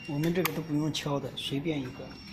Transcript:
我们这个都不用敲的，随便一个。